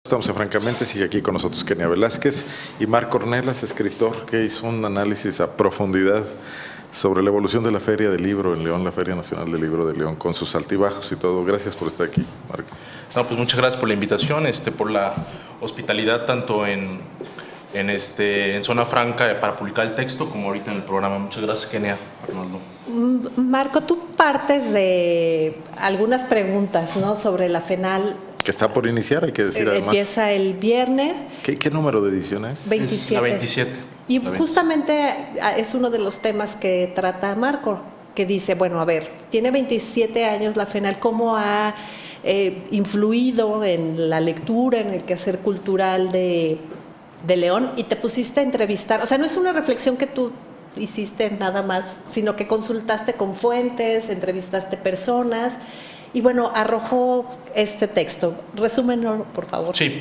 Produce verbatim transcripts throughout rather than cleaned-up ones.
Estamos en Francamente, sigue aquí con nosotros Kenia Velázquez y Marco Ornelas, escritor que hizo un análisis a profundidad sobre la evolución de la Feria del Libro en León, la Feria Nacional del Libro de León, con sus altibajos y todo. Gracias por estar aquí, Marco. No, pues muchas gracias por la invitación, este, por la hospitalidad tanto en, en, este, en Zona Franca para publicar el texto como ahorita en el programa. Muchas gracias, Kenia, Arnoldo. Marco, tú partes de algunas preguntas, ¿no?, sobre la FENAL. Que está por iniciar, hay que decir además. Empieza el viernes. ¿Qué, qué número de edición es? veintisiete. Es la veintisiete. Y la justamente es uno de los temas que trata Marco, que dice, bueno, a ver, tiene veintisiete años la FENAL, ¿cómo ha eh, influido en la lectura, en el quehacer cultural de, de León? Y te pusiste a entrevistar, o sea, no es una reflexión que tú hiciste nada más, sino que consultaste con fuentes, entrevistaste personas. Y bueno, arrojó este texto. Resúmenlo, por favor. Sí.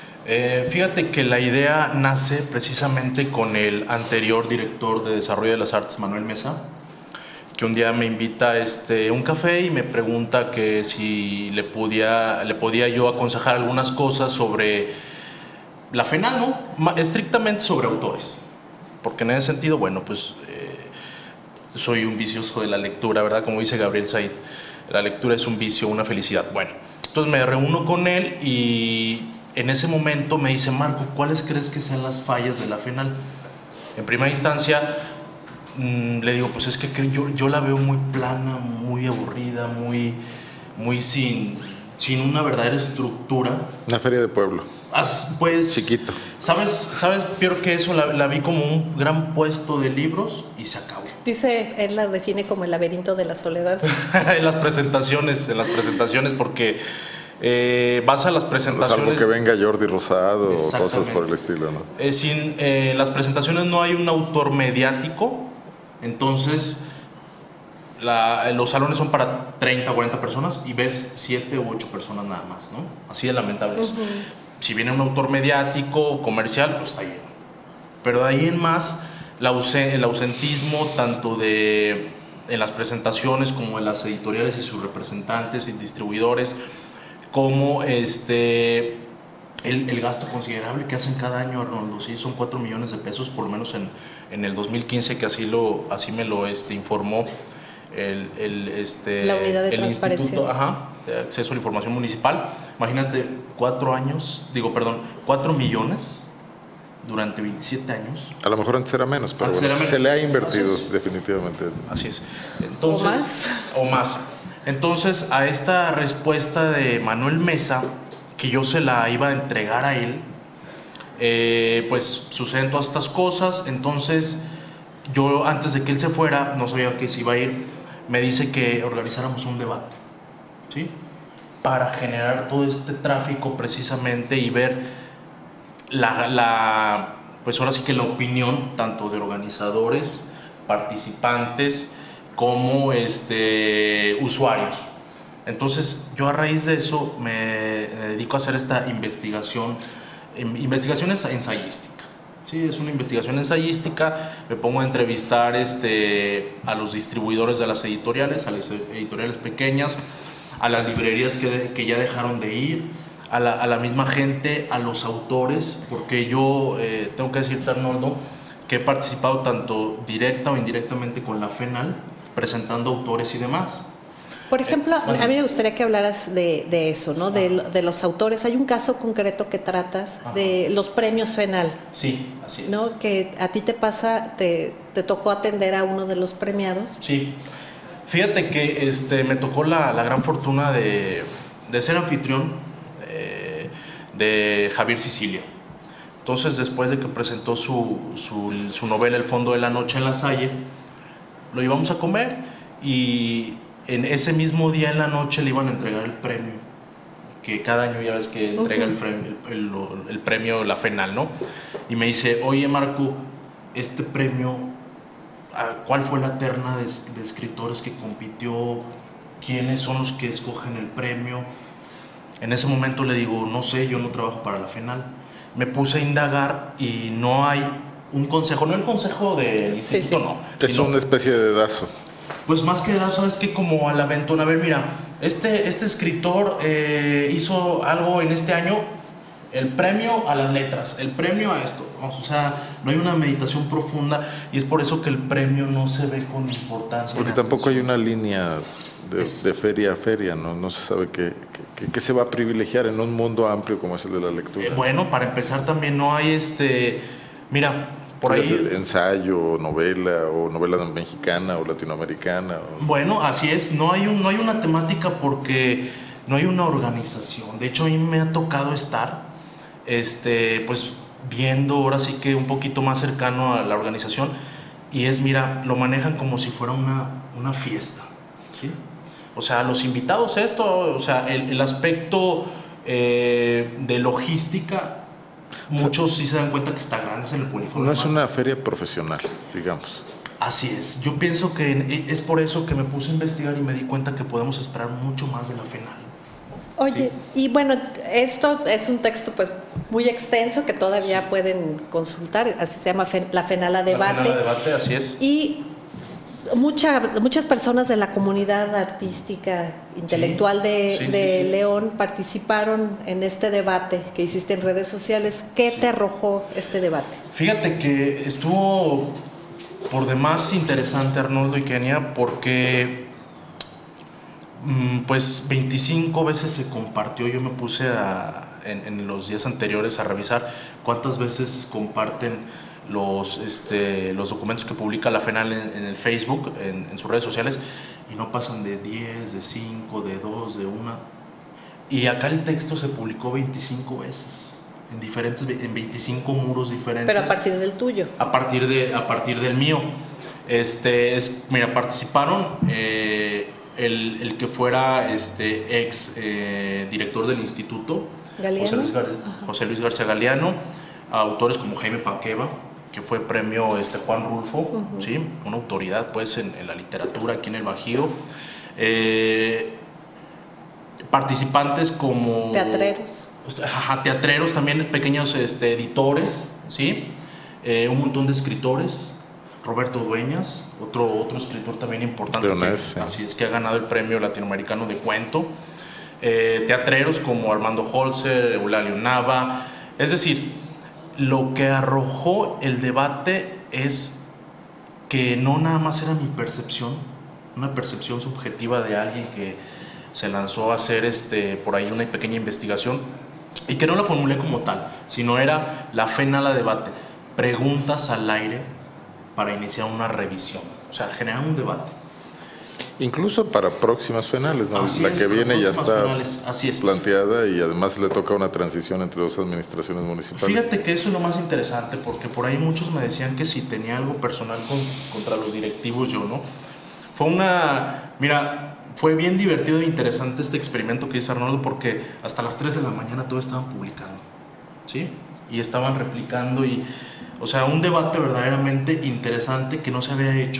Eh, fíjate que la idea nace precisamente con el anterior director de Desarrollo de las Artes, Manuel Mesa, que un día me invita a este, un café y me pregunta que si le podía, le podía yo aconsejar algunas cosas sobre la FENAL, ¿no? Estrictamente sobre autores. Porque en ese sentido, bueno, pues eh, soy un vicioso de la lectura, ¿verdad? Como dice Gabriel Said. La lectura es un vicio, una felicidad. Bueno, entonces me reúno con él y en ese momento me dice, Marco, ¿cuáles crees que sean las fallas de la FENAL? En primera instancia, mmm, le digo, pues es que yo, yo la veo muy plana, muy aburrida, muy, muy sin, sin una verdadera estructura. Una feria de pueblo. Pues, chiquito. ¿Sabes, sabes peor que eso? La, la vi como un gran puesto de libros y se acabó. Dice, él la define como el laberinto de la soledad. En las presentaciones, en las presentaciones, porque eh, vas a las presentaciones... Salvo que venga Jordi Rosado o cosas por el estilo, ¿no? Eh, sin, eh, en las presentaciones no hay un autor mediático, entonces la, los salones son para treinta o cuarenta personas y ves siete u ocho personas nada más, ¿no? Así de lamentable es. Uh-huh. Si viene un autor mediático, comercial, pues está lleno. Pero de ahí en más... La ausen el ausentismo tanto de, en las presentaciones como en las editoriales y sus representantes y distribuidores, como este, el, el gasto considerable que hacen cada año, Arnoldo, ¿sí? Son cuatro millones de pesos, por lo menos en, en el dos mil quince, que así, lo, así me lo este, informó el, el, este, la unidad de el transparencia. Instituto ajá, de Acceso a la Información Municipal. Imagínate, cuatro años, digo, perdón, cuatro millones durante veintisiete años. A lo mejor antes era menos, pero bueno, menos. Se le ha invertido así definitivamente. Así es. Entonces, ¿O más? O más. Entonces, a esta respuesta de Manuel Mesa, que yo se la iba a entregar a él, eh, pues suceden todas estas cosas. Entonces, yo antes de que él se fuera, no sabía que se iba a ir, me dice que organizáramos un debate, ¿sí? Para generar todo este tráfico precisamente y ver La, la, pues ahora sí que la opinión tanto de organizadores, participantes como este, usuarios. Entonces yo a raíz de eso me dedico a hacer esta investigación, investigación ensayística. Sí, es una investigación ensayística, me pongo a entrevistar este, a los distribuidores de las editoriales, a las editoriales pequeñas, a las librerías que, que ya dejaron de ir, A la, a la misma gente, a los autores, porque yo eh, tengo que decirte, Arnoldo, que he participado tanto directa o indirectamente con la FENAL, presentando autores y demás. Por ejemplo, eh, bueno. a mí me gustaría que hablaras de, de eso, ¿no? De, de los autores. Hay un caso concreto que tratas, Ajá. de los premios FENAL. Sí, así es. ¿No? Que a ti te pasa, te, te tocó atender a uno de los premiados. Sí. Fíjate que este, me tocó la, la gran fortuna de, de ser anfitrión de Javier Sicilia. Entonces, después de que presentó su, su, su novela El fondo de la noche en La Salle, lo íbamos a comer y en ese mismo día en la noche le iban a entregar el premio, que cada año ya ves que entrega uh-huh. el, el, el, el premio, la FENAL, ¿no? Y me dice, oye Marco, este premio, ¿cuál fue la terna de, de escritores que compitió? ¿Quiénes son los que escogen el premio? En ese momento le digo, no sé, yo no trabajo para la FENAL. Me puse a indagar y no hay un consejo, no el consejo del sí, instituto, sí. no. Es sino, una especie de dedazo. Pues más que dedazo, ¿sabes qué? Como al aventón, a ver, mira, este, este escritor eh, hizo algo en este año, el premio a las letras, el premio a esto, o sea, no hay una meditación profunda y es por eso que el premio no se ve con importancia. Porque tampoco hay una línea de, de feria a feria, ¿no? No se sabe qué, qué, qué se va a privilegiar en un mundo amplio como es el de la lectura. Eh, bueno, para empezar también no hay este, mira, por ahí... ensayo, novela, o novela mexicana o latinoamericana. O... Bueno, así es, no hay, un, no hay una temática porque no hay una organización. De hecho, a mí me ha tocado estar, este, pues, viendo ahora sí que un poquito más cercano a la organización y es, mira, lo manejan como si fuera una, una fiesta, ¿sí? O sea, los invitados, esto, o sea, el, el aspecto eh, de logística... Muchos sí se dan cuenta que está grande en el Polifono. No es una feria profesional, digamos. Así es. Yo pienso que es por eso que me puse a investigar y me di cuenta que podemos esperar mucho más de la FENAL. Oye, sí. Y bueno, esto es un texto pues muy extenso que todavía pueden consultar, así se llama La FENAL a Debate. La FENAL a Debate, así es. Y mucha, muchas personas de la comunidad artística, intelectual sí, de, sí, de sí, sí. León participaron en este debate que hiciste en redes sociales. ¿Qué sí. te arrojó este debate? Fíjate que estuvo por demás interesante, Arnoldo y Kenia, porque pues veinticinco veces se compartió. Yo me puse a, en, en los días anteriores a revisar cuántas veces comparten los, este, los documentos que publica la FENAL en, en el Facebook, en, en sus redes sociales, y no pasan de diez, de cinco, de dos, de una. Y acá el texto se publicó veinticinco veces, en, diferentes, en veinticinco muros diferentes. Pero a partir del tuyo. A partir, de, a partir del mío. Este, es, mira, participaron eh, el, el que fuera este, ex eh, director del instituto, José Luis, Gar José Luis García Galeano, autores como Jaime Panqueva, que fue premio este, Juan Rulfo, uh-huh. ¿sí? Una autoridad pues, en, en la literatura aquí en el Bajío. Eh, participantes como... Teatreros. Ajá, teatreros, también pequeños este, editores, ¿sí? Eh, un montón de escritores. Roberto Dueñas, otro, otro escritor también importante, que, sí. así es, que ha ganado el premio latinoamericano de cuento. Eh, teatreros como Armando Holzer, Eulalio Nava. Es decir, lo que arrojó el debate es que no nada más era mi percepción, una percepción subjetiva de alguien que se lanzó a hacer este, por ahí una pequeña investigación y que no la formulé como tal, sino era la FENAL a Debate, preguntas al aire para iniciar una revisión, o sea, generar un debate. Incluso para próximas FENALes, ¿no? Así la es, que viene ya está Así es. planteada y además le toca una transición entre dos administraciones municipales. Fíjate que eso es lo más interesante, porque por ahí muchos me decían que si tenía algo personal con, contra los directivos, yo no. Fue una, mira, fue bien divertido e interesante este experimento que hizo Arnoldo, porque hasta las tres de la mañana todos estaban publicando, ¿sí? Y estaban replicando y, o sea, un debate verdaderamente interesante que no se había hecho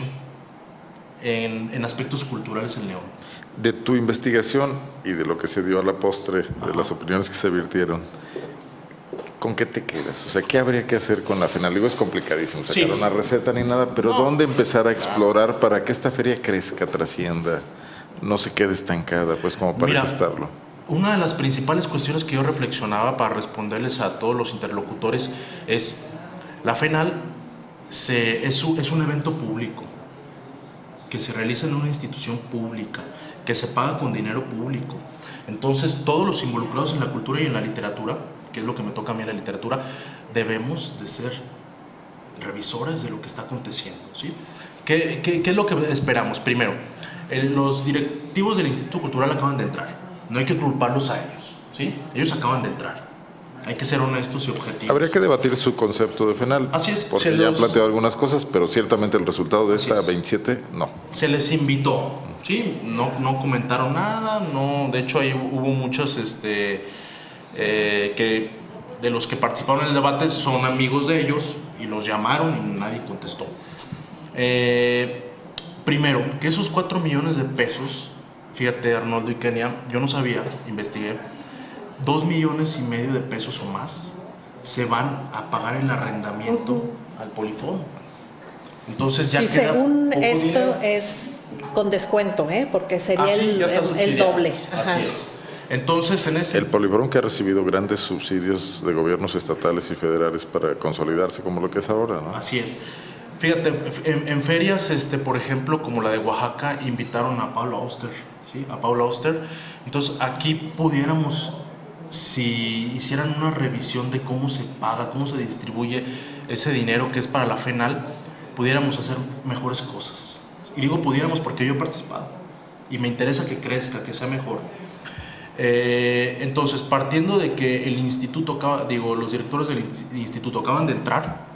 En, en aspectos culturales en León. De tu investigación y de lo que se dio a la postre, Ajá. de las opiniones que se virtieron, ¿con qué te quedas? O sea, ¿qué habría que hacer con la FENAL? Digo, es complicadísimo sacar sí. una receta ni nada, pero no. ¿dónde empezar a explorar claro. para que esta feria crezca, trascienda, no se quede estancada, pues como parece Mira, estarlo? Una de las principales cuestiones que yo reflexionaba para responderles a todos los interlocutores es, la FENAL se, es, un, es un evento público, que se realiza en una institución pública, que se paga con dinero público. Entonces, todos los involucrados en la cultura y en la literatura, que es lo que me toca a mí en la literatura, debemos de ser revisores de lo que está aconteciendo, ¿sí? ¿Qué, qué, qué es lo que esperamos? Primero, el, los directivos del Instituto Cultural acaban de entrar. No hay que culparlos a ellos, ¿sí? Ellos acaban de entrar. Hay que ser honestos y objetivos. Habría que debatir su concepto de FENAL. Así es. Porque ya los... ha planteado algunas cosas, pero ciertamente el resultado de Así esta es. veintisiete, no. Se les invitó, ¿sí? No, no comentaron nada, no. De hecho, ahí hubo muchos este, eh, que de los que participaron en el debate son amigos de ellos y los llamaron y nadie contestó. Eh, primero, que esos cuatro millones de pesos, fíjate, Arnoldo y Kenia, yo no sabía, investigué, dos millones y medio de pesos o más se van a pagar el arrendamiento uh-huh. al Polifono. Entonces ya y queda según poco esto dinero. Es con descuento, ¿eh? Porque sería ah, sí, el, el, el doble. Ajá. Así es. Entonces, en ese... El Polibron, que ha recibido grandes subsidios de gobiernos estatales y federales para consolidarse como lo que es ahora, ¿no? Así es. Fíjate, en, en ferias, este, por ejemplo, como la de Oaxaca, invitaron a Paulo Auster, ¿sí? A Paulo Auster. Entonces, aquí pudiéramos, si hicieran una revisión de cómo se paga, cómo se distribuye ese dinero que es para la FENAL, pudiéramos hacer mejores cosas. Y digo pudiéramos porque yo he participado y me interesa que crezca, que sea mejor. Eh, entonces, partiendo de que el instituto acaba, digo, los directores del instituto acaban de entrar,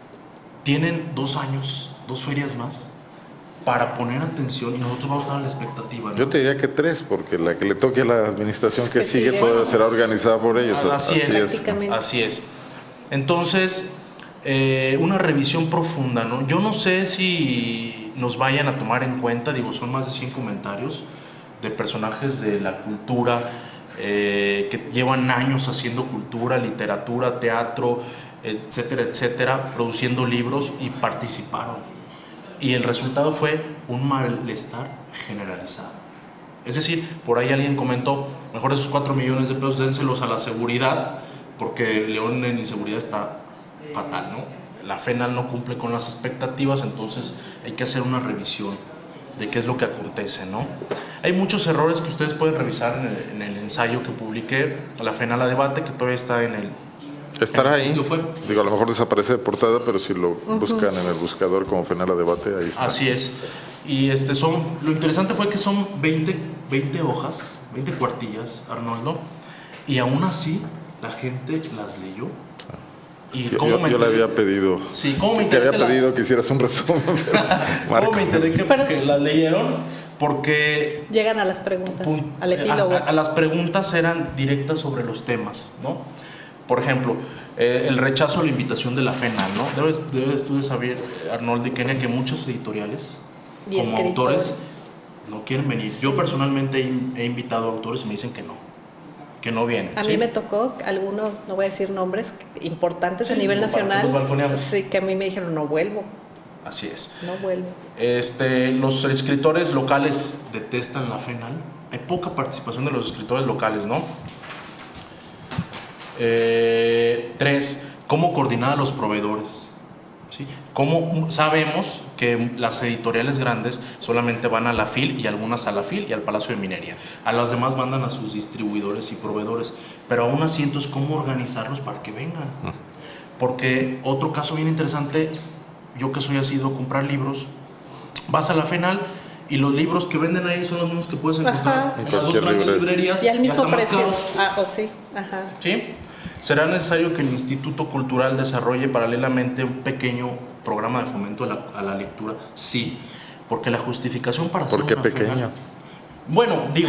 tienen dos años, dos ferias más para poner atención y nosotros vamos a estar a la expectativa, ¿no? Yo te diría que tres, porque la que le toque a la administración que, que sigue, sigue todavía bueno, será organizada por ellos. Así, así es, es. Así es. Entonces, eh, una revisión profunda, ¿no? Yo no sé si nos vayan a tomar en cuenta, digo, son más de cien comentarios de personajes de la cultura eh, que llevan años haciendo cultura, literatura, teatro, etcétera, etcétera, produciendo libros y participaron. Y el resultado fue un malestar generalizado. Es decir, por ahí alguien comentó, mejor esos cuatro millones de pesos dénselos a la seguridad, porque León en inseguridad está fatal, ¿no? La FENAL no cumple con las expectativas, entonces hay que hacer una revisión de qué es lo que acontece, ¿no? Hay muchos errores que ustedes pueden revisar en el, en el ensayo que publiqué, la FENAL a debate, que todavía está en el... Estará ahí. Fue. Digo, a lo mejor desaparece de portada, pero si lo uh-huh. buscan en el buscador como FENAL a debate, ahí está. Así es. Y este son, lo interesante fue que son veinte, veinte hojas, veinte cuartillas, Arnoldo, y aún así la gente las leyó. Y yo, yo, yo le había pedido, sí, ¿cómo me te había que pedido las... que hicieras un resumen. ¿Cómo me enteré que, pero... que las leyeron? Porque... Llegan a las preguntas, pun- al epílogo. A, a, a las preguntas eran directas sobre los temas, ¿no? Por ejemplo, eh, el rechazo a la invitación de la FENAL, ¿no? Debes, debes tú de saber, Arnoldo y Kenia, que muchos editoriales, y como escritores. autores, no quieren venir. Sí. Yo personalmente he, he invitado a autores y me dicen que no, que no vienen. A ¿sí? mí me tocó algunos, no voy a decir nombres, importantes sí, a nivel nacional. Los sí, que a mí me dijeron, no vuelvo. Así es. No vuelvo. Este, los escritores locales detestan la FENAL. Hay poca participación de los escritores locales, ¿no? Eh, tres, ¿cómo coordinar a los proveedores? ¿Sí? ¿Cómo sabemos que las editoriales grandes solamente van a la F I L y algunas a la F I L y al Palacio de Minería? A las demás mandan a sus distribuidores y proveedores. Pero aún así, entonces, ¿cómo organizarlos para que vengan? Porque otro caso bien interesante, yo que soy asiduo a comprar libros, vas a la FENAL y los libros que venden ahí son los mismos que puedes encontrar Ajá. en las dos grandes librerías. Y al mismo precio. Caros. Ah, o sí. Ajá. ¿Sí? ¿Será necesario que el Instituto Cultural desarrolle paralelamente un pequeño programa de fomento a la, a la lectura? Sí, porque la justificación para hacer ¿Por qué una pequeño? FENAL, bueno, digo,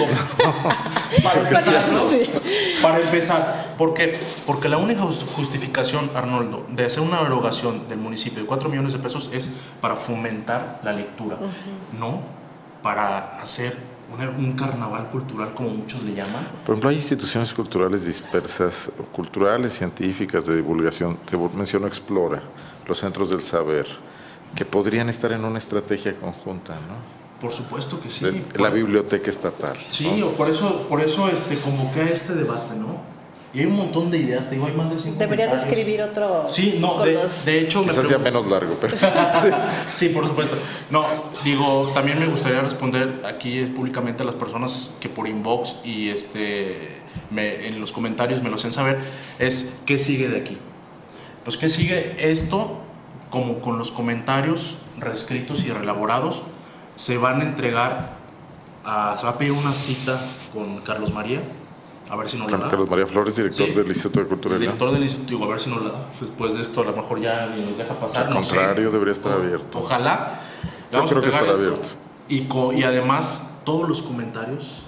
para empezar, ¿no? Sí. Para empezar, ¿por qué? Porque la única justificación, Arnoldo, de hacer una erogación del municipio de cuatro millones de pesos es para fomentar la lectura, uh-huh. no para hacer una, un carnaval cultural como muchos le llaman. Por ejemplo, hay instituciones culturales dispersas, culturales, científicas, de divulgación, te menciono Explora, los centros del saber, que podrían estar en una estrategia conjunta, ¿no? Por supuesto que sí. De, por, la biblioteca estatal. Sí, ¿no? o por eso, por eso este, convoqué a este debate, ¿no? Y hay un montón de ideas, te digo, hay más de cinco. Deberías escribir otro. Sí, no, de, los... de hecho... Quizás ya menos largo, pero... sí, por supuesto. No, digo, también me gustaría responder aquí públicamente a las personas que por inbox y este, me, en los comentarios me lo hacen saber, es ¿qué sigue de aquí? Pues ¿qué sigue? Esto, como con los comentarios reescritos y reelaborados, se van a entregar, a, se va a pedir una cita con Carlos María, a ver si nos la da. Carlos María Flores, director sí, del Instituto de Cultura. El director del Instituto, a ver si nos la da. Después de esto, a lo mejor ya ni nos deja pasar. Al no contrario, sé. debería estar o, abierto. Ojalá. Yo creo que estará abierto. Y, co, y además, todos los comentarios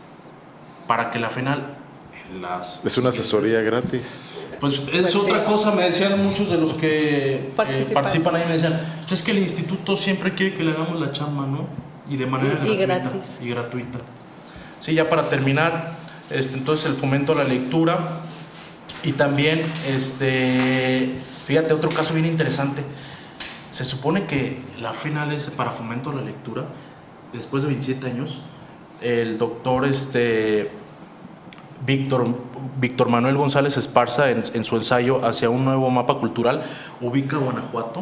para que la FENAL... Las es una asesoría gratis. Pues es pues otra sí. cosa, me decían muchos de los que participan, eh, participan ahí, me decían, es que el instituto siempre quiere que le hagamos la chamba, ¿no? Y de manera y, gratuita. Y gratis. Y gratuita. Sí, ya para terminar, este, entonces el fomento a la lectura y también, este, fíjate, otro caso bien interesante. Se supone que la FENAL es para fomento a la lectura, después de veintisiete años, el doctor, este... Víctor, Víctor Manuel González Esparza, en, en su ensayo Hacia un nuevo mapa cultural, ubica a Guanajuato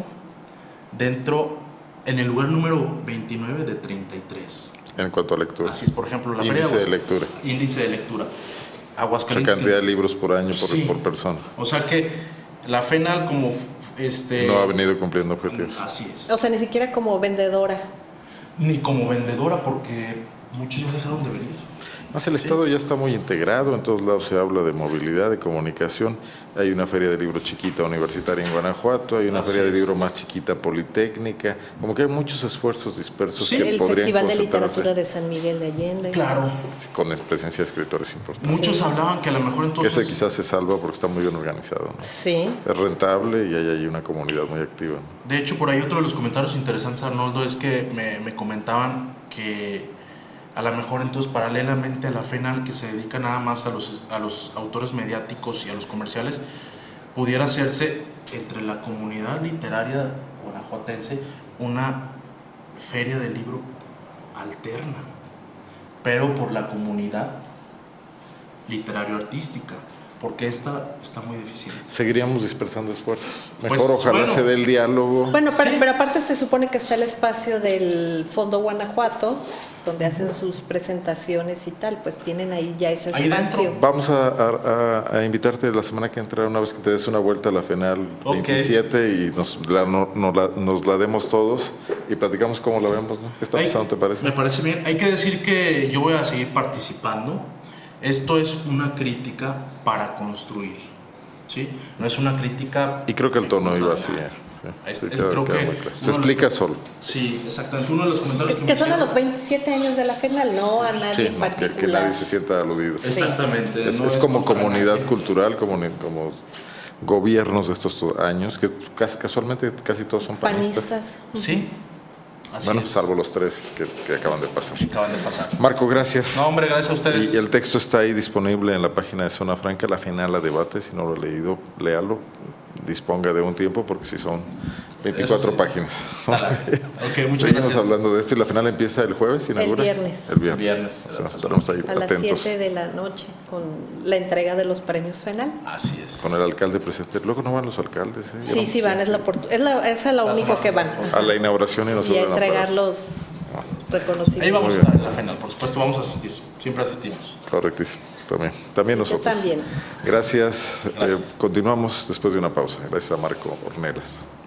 dentro, en el lugar número veintinueve de treinta y tres. En cuanto a lectura. Así es, por ejemplo, la Índice feria de lectura. Índice de lectura. La Aguascalientes. cantidad de libros por año, por, Sí. por persona. O sea que la FENAL como este No ha venido cumpliendo objetivos. Así es. O sea, ni siquiera como vendedora. Ni como vendedora, porque muchos ya dejaron de venir. Más el Estado ya está muy integrado, en todos lados se habla de movilidad, de comunicación. Hay una feria de libro chiquita universitaria en Guanajuato, hay una Así feria de es. libro más chiquita politécnica, como que hay muchos esfuerzos dispersos Sí, que El podrían Festival de concentrarse Literatura de San Miguel de Allende. Claro. con presencia de escritores importantes. Muchos Sí. hablaban que a lo mejor Que entonces... ese quizás se salva porque está muy bien organizado, ¿no? Sí. Es rentable y hay ahí una comunidad muy activa. De hecho, por ahí otro de los comentarios interesantes, Arnoldo, es que me, me comentaban que a lo mejor entonces paralelamente a la FENAL, que se dedica nada más a los, a los autores mediáticos y a los comerciales, pudiera hacerse entre la comunidad literaria guanajuatense una feria del libro alterna, pero por la comunidad literario-artística, porque esta está muy difícil. Seguiríamos dispersando esfuerzos. Mejor Pues, ojalá bueno. se dé el diálogo. Bueno, pero, Sí. pero aparte se supone que está el espacio del Fondo Guanajuato, donde hacen sus presentaciones y tal, pues tienen ahí ya ese Ahí espacio. dentro. Vamos a, a- a invitarte la semana que entra, una vez que te des una vuelta a la FENAL Ok. veintisiete y nos la, no- no la- nos la demos todos y platicamos cómo la vemos, ¿no? ¿Qué está Hay- pasando, te parece? Me parece bien. Hay que decir que yo voy a seguir participando. Esto es una crítica para construir, ¿sí? No es una crítica... Y creo que el tono iba así, ¿eh? Sí, Este, sí, queda- creo queda que muy claro. Se uno de los- explica solo. Sí, exactamente. Uno de los comentarios que, Que me son a hicieron- los veintisiete años de la FENAL, no a nadie Sí, en no, que, particular. que nadie se sienta aludido. Sí. Exactamente. Es, no es como contra comunidad nadie. cultural, como, como gobiernos de estos años, que casi, casualmente casi todos son panistas. Panistas. Sí. Así Bueno, es. salvo los tres que, que acaban de pasar. Que acaban de pasar. Marco, gracias. No, hombre, gracias a ustedes. Y el texto está ahí disponible en la página de Zona Franca, la final a debate, si no lo ha leído, léalo, disponga de un tiempo porque si son veinticuatro Eso sí. páginas. Ok, muchas Seguimos gracias. hablando de esto y la final empieza el jueves, ¿inaugura? viernes. El viernes. Viernes. O sea, estaremos ahí A las atentos siete de la noche con la entrega de los premios FENAL. Así es. con el alcalde presente. Luego no van los alcaldes, ¿eh? Ya Sí, no- sí van, es la, oportu- es la, esa es la único que van. A la inauguración y nos Y a vuelven a entregar parar. los reconocimientos. Ahí vamos Muy a bien. estar en la FENAL, por supuesto, vamos a asistir. Siempre asistimos. Correctísimo. También, también Sí, yo nosotros. también. Gracias. Gracias. Eh, continuamos después de una pausa. Gracias a Marco Ornelas.